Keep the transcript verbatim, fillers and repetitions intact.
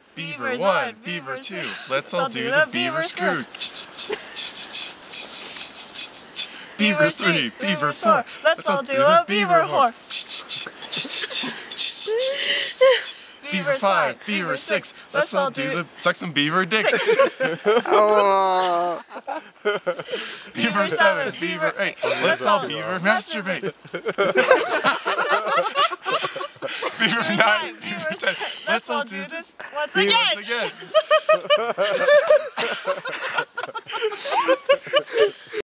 Beaver one, Beaver two. Let's all do the Beaver screw. Beaver three, Beaver four. Let's all do a Beaver whore. Beaver five, Beaver six. Let's all do the suck some beaver dicks. Beaver seven, Beaver eight. Let's all beaver masturbate. Beaver nine, Beaver ten. Let's all do this once again.